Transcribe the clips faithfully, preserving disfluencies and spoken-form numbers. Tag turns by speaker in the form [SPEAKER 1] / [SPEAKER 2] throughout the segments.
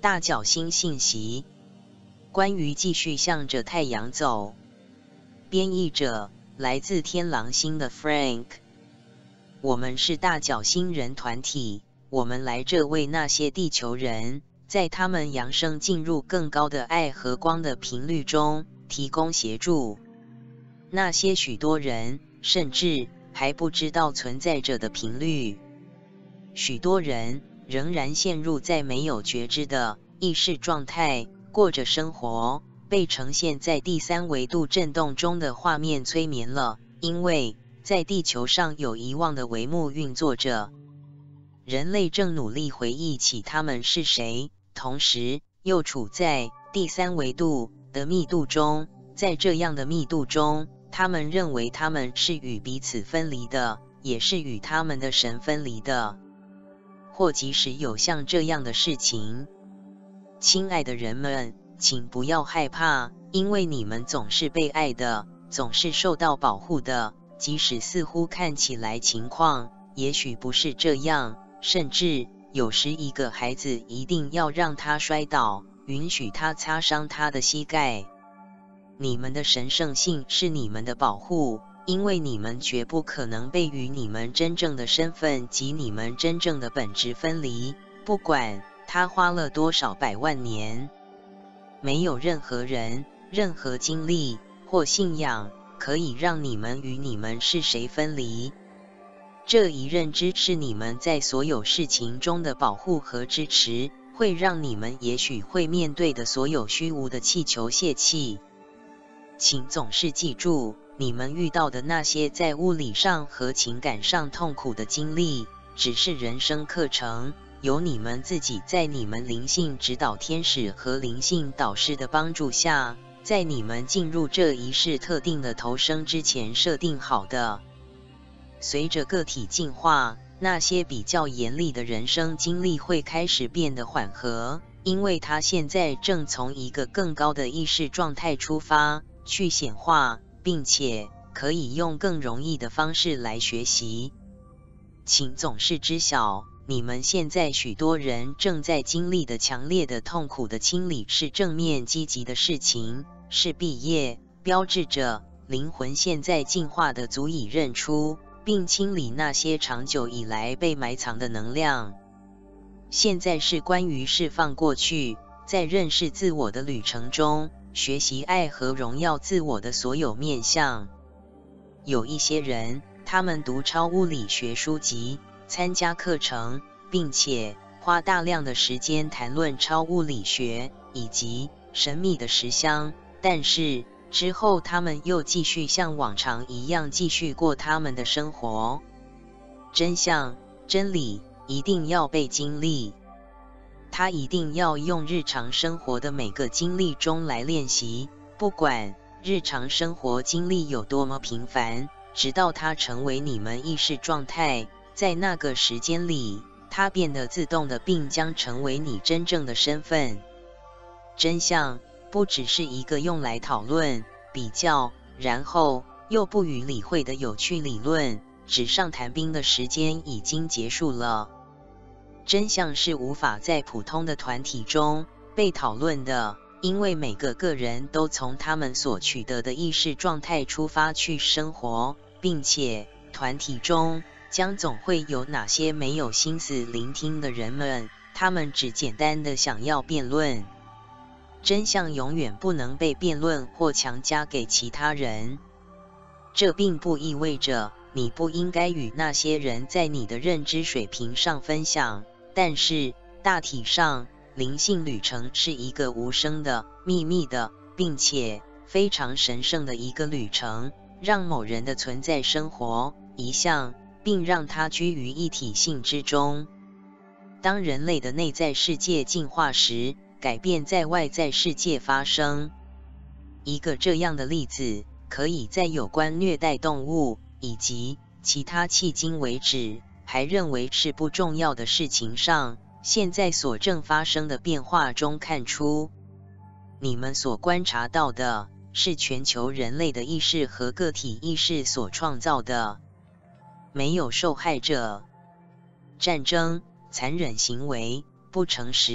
[SPEAKER 1] 大角星信息，关于继续向着太阳走。编译者来自天狼星的 Frank。我们是大角星人团体，我们来这为那些地球人，在他们扬升进入更高的爱和光的频率中提供协助。那些许多人甚至还不知道存在着的频率。许多人仍然陷入在没有觉知的意识状态，过着生活，被呈现在第三维度振动中的画面催眠了，因为在地球上有遗忘的帷幕运作着。人类正努力回忆起他们是谁，同时又处在第三维度的密度中。在这样的密度中，他们认为他们是与彼此分离的，也是与他们的神分离的。或即使有像这样的事情，亲爱的人们，请不要害怕，因为你们总是被爱的，总是受到保护的，即使似乎看起来情况也许不是这样，甚至有时一个孩子一定要让他摔倒，允许他擦伤他的膝盖。你们的神圣性是你们的保护，因为你们绝不可能被与你们真正的身份及你们真正的本质分离，不管他花了多少百万年。没有任何人、任何经历或信仰可以让你们与你们是谁分离。这一认知是你们在所有事情中的保护和支持，会让你们也许会面对的所有虚无的气球泄气。请总是记住，你们遇到的那些在物理上和情感上痛苦的经历，只是人生课程，由你们自己在你们灵性指导天使和灵性导师的帮助下，在你们进入这一世特定的投生之前设定好的。随着个体进化，那些比较严厉的人生经历会开始变得缓和，因为它现在正从一个更高的意识状态出发，去显化，并且可以用更容易的方式来学习。请总是知晓，你们现在许多人正在经历的强烈的痛苦的清理是正面积极的事情，是毕业，标志着灵魂现在进化的足以认出并清理那些长久以来被埋藏的能量。现在是关于释放过去，在认识自我的旅程中，学习爱和荣耀自我的所有面向。有一些人，他们读超物理学书籍，参加课程，并且花大量的时间谈论超物理学以及神秘的实相，但是之后他们又继续像往常一样继续过他们的生活。真相、真理一定要被经历，他一定要用日常生活的每个经历中来练习，不管日常生活经历有多么平凡，直到它成为你们意识状态，在那个时间里，它变得自动的，并将成为你真正的身份。真相不只是一个用来讨论、比较，然后又不予理会的有趣理论，纸上谈兵的时间已经结束了。真相是无法在普通的团体中被讨论的，因为每个个人都从他们所取得的意识状态出发去生活，并且团体中将总会有哪些没有心思聆听的人们，他们只简单的想要辩论。真相永远不能被辩论或强加给其他人。这并不意味着你不应该与那些人在你的认知水平上分享，但是大体上，灵性旅程是一个无声的、秘密的，并且非常神圣的一个旅程，让某人的存在生活一项，并让它居于一体性之中。当人类的内在世界进化时，改变在外在世界发生。一个这样的例子，可以在有关虐待动物以及其他迄今为止还认为是不重要的事情上，现在所正发生的变化中看出。你们所观察到的是全球人类的意识和个体意识所创造的。没有受害者。战争、残忍行为、不诚实、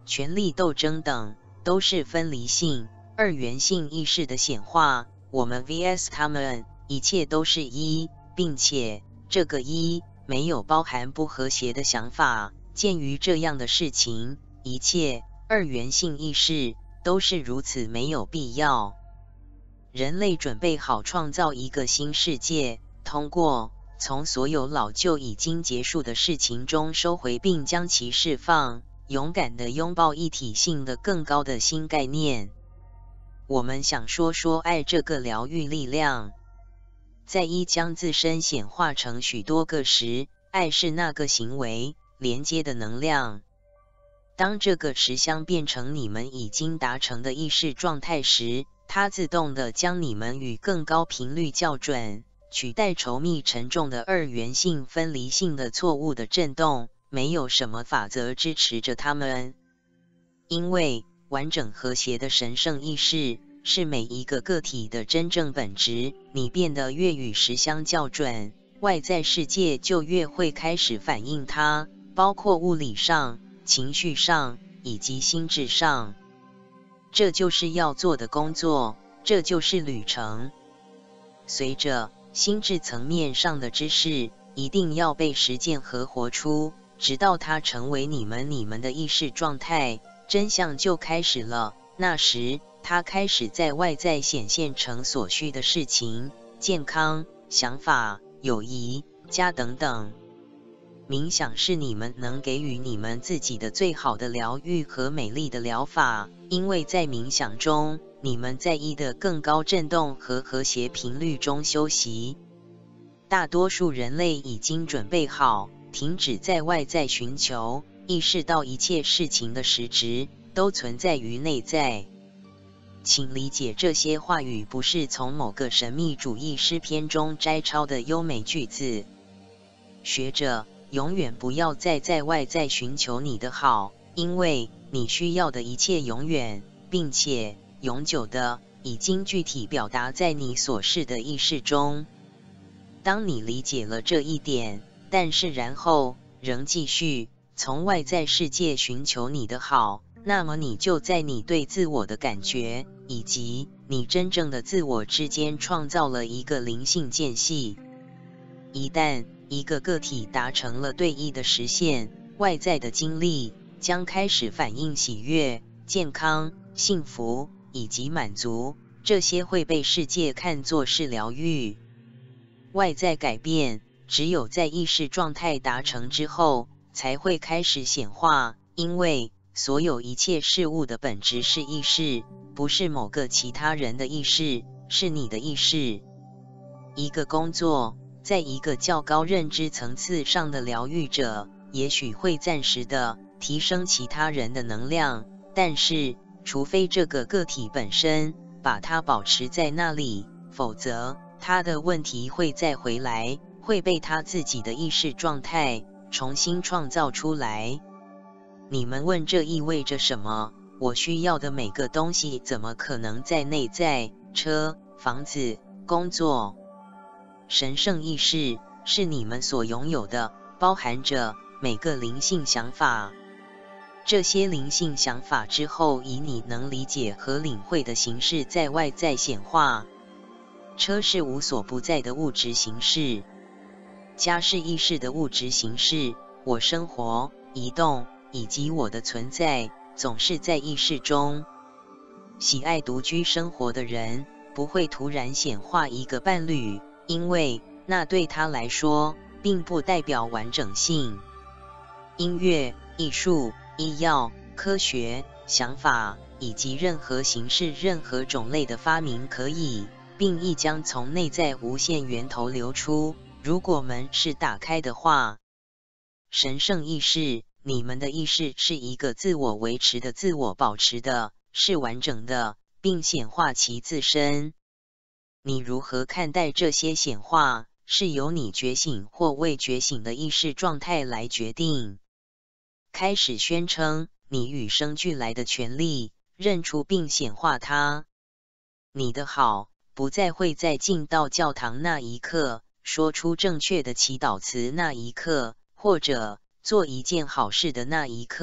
[SPEAKER 1] 权力斗争等，都是分离性、二元性意识的显化。我们 vs 他们，一切都是一，并且这个一没有包含不和谐的想法。鉴于这样的事情，一切二元性意识都是如此没有必要。人类准备好创造一个新世界，通过从所有老旧已经结束的事情中收回并将其释放，勇敢地拥抱一体性的更高的新概念。我们想说说爱这个疗愈力量。在一将自身显化成许多个时，爱是那个行为连接的能量。当这个实相变成你们已经达成的意识状态时，它自动地将你们与更高频率校准，取代稠密沉重的二元性分离性的错误的振动。没有什么法则支持着它们，因为完整和谐的神圣意识是每一个个体的真正本质。你变得越与实相校准，外在世界就越会开始反映它，包括物理上、情绪上以及心智上。这就是要做的工作，这就是旅程。随着心智层面上的知识一定要被实践和活出，直到它成为你们你们的意识状态，真相就开始了。那时它开始在外在显现成所需的事情，健康、想法、友谊、家等等。冥想是你们能给予你们自己的最好的疗愈和美丽的疗法，因为在冥想中，你们在一的更高振动和和谐频率中休息。大多数人类已经准备好，停止在外在寻求，意识到一切事情的实质都存在于内在。请理解这些话语不是从某个神秘主义诗篇中摘抄的优美句子。学着永远不要再在外在寻求你的好，因为你需要的一切永远，并且永久的，已经具体表达在你所示的意识中。当你理解了这一点，但是然后仍继续从外在世界寻求你的好，那么你就在你对自我的感觉以及你真正的自我之间创造了一个灵性间隙。一旦一个个体达成了对一的实现，外在的经历将开始反映喜悦、健康、幸福以及满足，这些会被世界看作是疗愈。外在改变只有在意识状态达成之后才会开始显化，因为所有一切事物的本质是意识，不是某个其他人的意识，是你的意识。一个工作在一个较高认知层次上的疗愈者，也许会暂时的提升其他人的能量，但是除非这个个体本身把它保持在那里，否则他的问题会再回来，会被他自己的意识状态重新创造出来。你们问这意味着什么？我需要的每个东西怎么可能在内在？车、房子、工作。神圣意识是你们所拥有的，包含着每个灵性想法。这些灵性想法之后以你能理解和领会的形式在外在显化。车是无所不在的物质形式，家是意识的物质形式，我生活、移动以及我的存在总是在意识中。喜爱独居生活的人不会突然显化一个伴侣，因为那对他来说并不代表完整性。音乐、艺术、医药、科学、想法以及任何形式、任何种类的发明可以，并亦将从内在无限源头流出，如果门是打开的话。神圣意识，你们的意识是一个自我维持的、自我保持的，是完整的，并显化其自身。你如何看待这些显化，是由你觉醒或未觉醒的意识状态来决定。开始宣称你与生俱来的权利，认出并显化它。你的好不再会在进到教堂那一刻，说出正确的祈祷词那一刻，或者做一件好事的那一刻，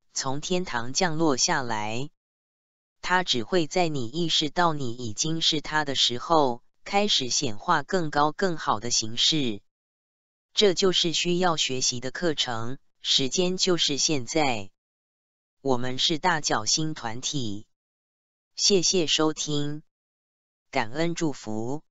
[SPEAKER 1] 从天堂降落下来。它只会在你意识到你已经是它的时候，开始显化更高更好的形式。这就是需要学习的课程，时间就是现在。我们是大角星团体。谢谢收听，感恩祝福。